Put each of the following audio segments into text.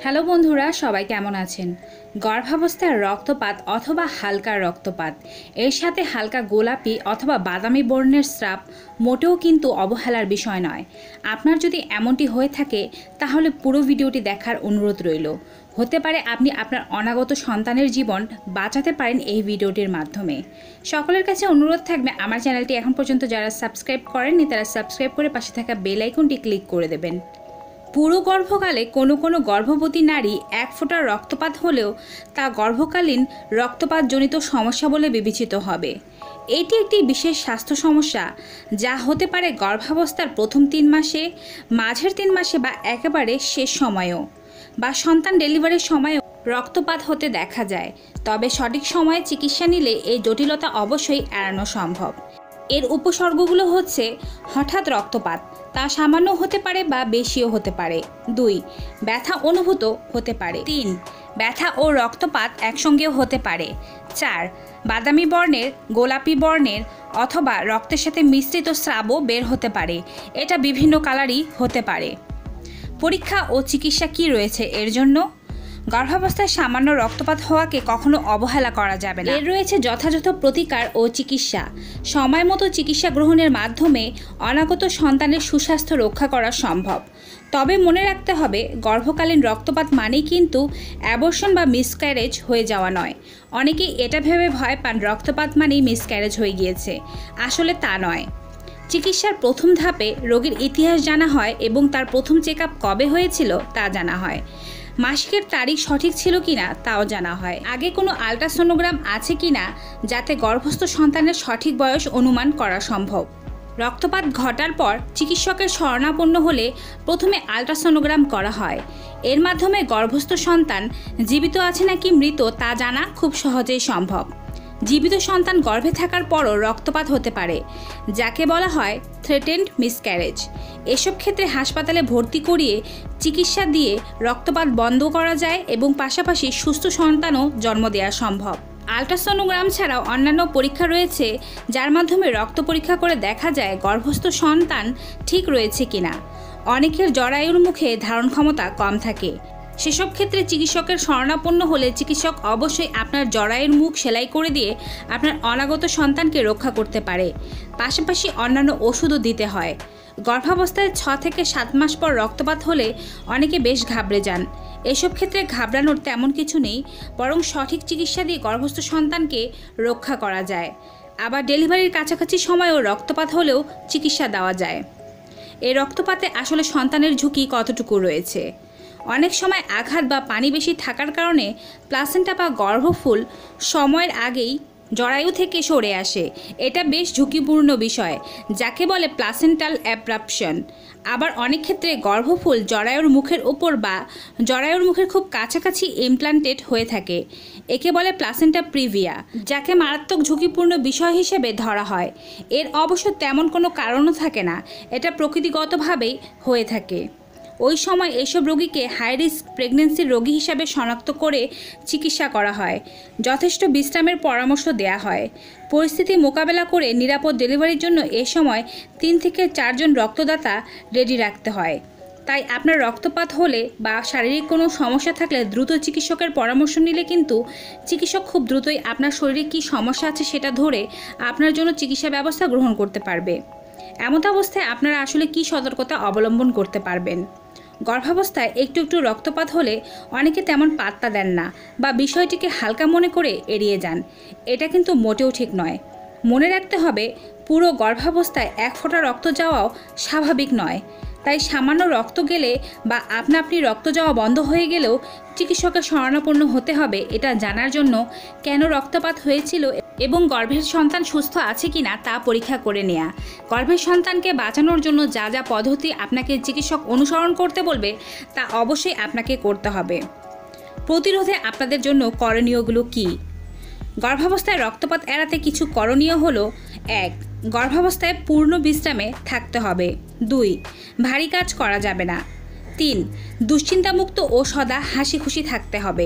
Hello বন্ধুরা, সবাই কেমন আছেন? গর্ভাবস্থায় রক্তপাত অথবা হালকা রক্তপাত এর সাথে হালকা গোলাপি অথবা বাদামি বর্ণের স্রাব মোটেও কিন্তু অবহেলার বিষয় নয়। আপনার যদি এমনটি হয়ে থাকে তাহলে পুরো ভিডিওটি দেখার অনুরোধ রইল। হতে পারে আপনি আপনার অনাগত সন্তানের জীবন বাঁচাতে পারেন এই ভিডিওটির মাধ্যমে। সকলের কাছে অনুরোধ থাকবে, আমার চ্যানেলটি এখন পর্যন্ত যারা সাবস্ক্রাইব করেননি তারা সাবস্ক্রাইব করে পাশে থাকা বেল আইকনটি ক্লিক করে দেবেন। পুরো গর্ভকালে কোনো গর্ভবতী নারী এক ফোঁটা রক্তপাত হলেও তা গর্ভকালীন রক্তপাতজনিত সমস্যা বলে বিবেচিত হবে। এটি একটি বিশেষ স্বাস্থ্য সমস্যা যা হতে পারে গর্ভাবস্থার প্রথম 3 মাসে, মাঝের 3 মাসে বা একেবারে শেষ সময়েও, বা সন্তান ডেলিভারির সময়ও রক্তপাত হতে দেখা যায়। তবে সঠিক সময়ে চিকিৎসা নিলে এই জটিলতা অবশ্যই এড়ানো সম্ভব। এর উপসর্গগুলো হচ্ছে হঠাৎ রক্তপাত, তা সামান্য হতে পারে বা বেশিও হতে পারে। 2. ব্যথা অনুভূত হতে পারে। 3. ব্যথা ও রক্তপাত একসঙ্গেও হতে পারে। 4. বাদামি বর্ণের, গোলাপি বর্ণের অথবা রক্তের সাথে মিশ্রিত স্রাবও বের হতে পারে। এটা বিভিন্ন কালারই হতে পারে। পরীক্ষা ও চিকিৎসা কি রয়েছে এর জন্য? গর্ভাবস্থায় সামান্য রক্তপাত হওয়াকে কখনো অবহেলা করা যাবে না। এর রয়েছে যথাযথ প্রতিকার ও চিকিৎসা। সময় মতো চিকিৎসা গ্রহণের মাধ্যমে অনাগত সন্তানের সুস্বাস্থ্য রক্ষা করা সম্ভব। তবে মনে রাখতে হবে, গর্ভকালীন রক্তপাত মানেই কিন্তু অ্যাবর্শন বা মিসক্যারেজ হয়ে যাওয়া নয়। অনেকেই এটা ভেবে ভয় পান রক্তপাত মানেই মিসক্যারেজ হয়ে গিয়েছে। আসলে তা নয়। চিকিৎসার প্রথম ধাপে রোগীর ইতিহাস জানা হয় এবং তার প্রথম চেক আপ কবে হয়েছিল তা জানা হয়। মাসিকের তারিখ সঠিক ছিল কিনা তাও জানা হয়। আগে কোনো আল্ট্রাসোনোগ্রাম আছে কিনা যাতে গর্ভস্থ সন্তানের সঠিক বয়স অনুমান করা সম্ভব। রক্তপাত ঘটার পর চিকিৎসকের শরণাপন্ন হলে প্রথমে আল্ট্রাসোনোগ্রাম করা হয়। এর মাধ্যমে গর্ভস্থ সন্তান জীবিত আছে নাকি মৃত তা জানা খুব সহজেই সম্ভব। জীবিত সন্তান গর্ভে থাকার পরও রক্তপাত হতে পারে, যাকে বলা হয় থ্রেটেন্ড মিসক্যারেজ। এসব ক্ষেত্রে হাসপাতালে ভর্তি করিয়ে চিকিৎসা দিয়ে রক্তপাত বন্ধ করা যায় এবং পাশাপাশি সুস্থ সন্তানও জন্ম দেওয়া সম্ভব। আল্ট্রাসোনোগ্রাম ছাড়াও অন্যান্য পরীক্ষা রয়েছে যার মাধ্যমে রক্ত পরীক্ষা করে দেখা যায় গর্ভস্থ সন্তান ঠিক রয়েছে কিনা। অনেকের জরায়ুর মুখে ধারণ ক্ষমতা কম থাকে। সেসব ক্ষেত্রে চিকিৎসকের শরণাপন্ন হলে চিকিৎসক অবশ্যই আপনার জরায়ুর মুখ সেলাই করে দিয়ে আপনার অনাগত সন্তানকে রক্ষা করতে পারে। পাশাপাশি অন্যান্য ওষুধও দিতে হয়। গর্ভাবস্থায় 6 থেকে 7 মাস পর রক্তপাত হলে অনেকে বেশ ঘাবড়ে যান। এসব ক্ষেত্রে ঘাবড়ানোর তেমন কিছু নেই, বরং সঠিক চিকিৎসা দিয়ে গর্ভস্থ সন্তানকে রক্ষা করা যায়। আবার ডেলিভারির কাছাকাছি সময়েও রক্তপাত হলেও চিকিৎসা দেওয়া যায়। এই রক্তপাতে আসলে সন্তানের ঝুঁকি কতটুকু রয়েছে? অনেক সময় আঘাত বা পানি বেশি থাকার কারণে প্লাসেন্টা বা গর্ভফুল সময়ের আগেই জরায়ু থেকে সরে আসে। এটা বেশ ঝুঁকিপূর্ণ বিষয়, যাকে বলে প্লাসেন্টাল অ্যাব্রাপশন। আবার অনেক ক্ষেত্রে গর্ভফুল জরায়ুর মুখের উপর বা জরায়ুর মুখের খুব কাছাকাছি ইমপ্লান্টেড হয়ে থাকে। একে বলে প্লাসেন্টা প্রিভিয়া, যাকে মারাত্মক ঝুঁকিপূর্ণ বিষয় হিসেবে ধরা হয়। এর অবশ্য তেমন কোনো কারণও থাকে না, এটা প্রকৃতিগতভাবেই হয়ে থাকে। ওই সময় এইসব রোগীকে হাই রিস্ক প্রেগনেন্সির রোগী হিসাবে শনাক্ত করে চিকিৎসা করা হয়। যথেষ্ট বিশ্রামের পরামর্শ দেওয়া হয়। পরিস্থিতি মোকাবেলা করে নিরাপদ ডেলিভারির জন্য এ সময় 3 থেকে 4 জন রক্তদাতা রেডি রাখতে হয়। তাই আপনার রক্তপাত হলে বা শারীরিক কোনো সমস্যা থাকলে দ্রুত চিকিৎসকের পরামর্শ নিলে কিন্তু চিকিৎসক খুব দ্রুতই আপনার শরীরে কী সমস্যা আছে সেটা ধরে আপনার জন্য চিকিৎসা ব্যবস্থা গ্রহণ করতে পারবে। এমত অবস্থায় আপনারা আসলে কী সতর্কতা অবলম্বন করতে পারবেন? গর্ভাবস্থায় একটু রক্তপাত হলে অনেকে তেমন পাত্তা দেন না বা বিষয়টিকে হালকা মনে করে এড়িয়ে যান। এটা কিন্তু মোটেও ঠিক নয়। মনে রাখতে হবে, পুরো গর্ভাবস্থায় 1 ফোঁটা রক্ত যাওয়াও স্বাভাবিক নয়। তাই সামান্য রক্ত গেলে বা আপনি রক্ত যাওয়া বন্ধ হয়ে গেলেও চিকিৎসকের শরণাপন্ন হতে হবে এটা জানার জন্য কেন রক্তপাত হয়েছিল এবং গর্ভের সন্তান সুস্থ আছে কিনা তা পরীক্ষা করে নেওয়া। গর্ভের সন্তানকে বাঁচানোর জন্য যা যা পদ্ধতি আপনাকে চিকিৎসক অনুসরণ করতে বলবে তা অবশ্যই আপনাকে করতে হবে। প্রতিরোধে আপনাদের জন্য করণীয়গুলো কী? গর্ভাবস্থায় রক্তপাত এড়াতে কিছু করণীয় হলো: 1. গর্ভাবস্থায় পূর্ণ বিশ্রামে থাকতে হবে। 2. ভারী কাজ করা যাবে না। 3. দুশ্চিন্তামুক্ত ও সদা হাসি খুশি থাকতে হবে।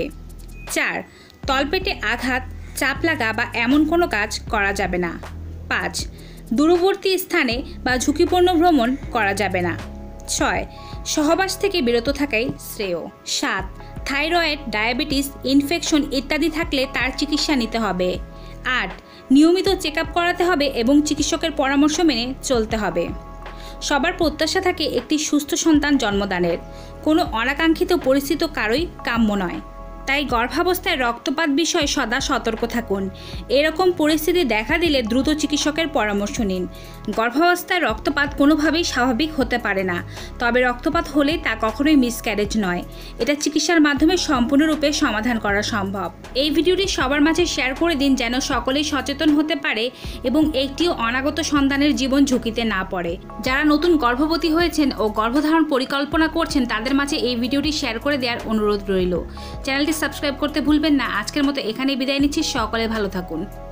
4. তলপেটে আঘাত, চাপ লাগা বা এমন কোনো কাজ করা যাবে না। 5. দূরবর্তী স্থানে বা ঝুঁকিপূর্ণ ভ্রমণ করা যাবে না। 6. সহবাস থেকে বিরত থাকাই শ্রেয়। 7. থাইরয়েড, ডায়াবেটিস, ইনফেকশন ইত্যাদি থাকলে তার চিকিৎসা নিতে হবে। 8. নিয়মিত চেক আপ করাতে হবে এবং চিকিৎসকের পরামর্শ মেনে চলতে হবে। সবার প্রত্যাশা থাকে একটি সুস্থ সন্তান জন্মদানের। কোনো অনাকাঙ্ক্ষিত পরিস্থিতি কারোই কাম্য নয়। তাই গর্ভাবস্থায় রক্তপাত বিষয়ে সদা সতর্ক থাকুন। এরকম পরিস্থিতি দেখা দিলে দ্রুত চিকিৎসকের পরামর্শ নিন। গর্ভাবস্থায় রক্তপাত কোনোভাবেই স্বাভাবিক হতে পারে না, তবে রক্তপাত হলেই তা কখনোই মিসক্যারেজ নয়। এটা চিকিৎসার মাধ্যমে সম্পূর্ণরূপে সমাধান করা সম্ভব। এই ভিডিওটি সবার মাঝে শেয়ার করে দিন যেন সকলেই সচেতন হতে পারে এবং একটিও অনাগত সন্তানের জীবন ঝুঁকিতে না পড়ে। যারা নতুন গর্ভবতী হয়েছেন ও গর্ভধারণ পরিকল্পনা করছেন তাদের মাঝে এই ভিডিওটি শেয়ার করে দেওয়ার অনুরোধ রইল। চ্যানেলটি সাবস্ক্রাইব করতে ভুলবেন না। আজকের মতো এখানেই বিদায় নিচ্ছি। সকলে ভালো থাকুন।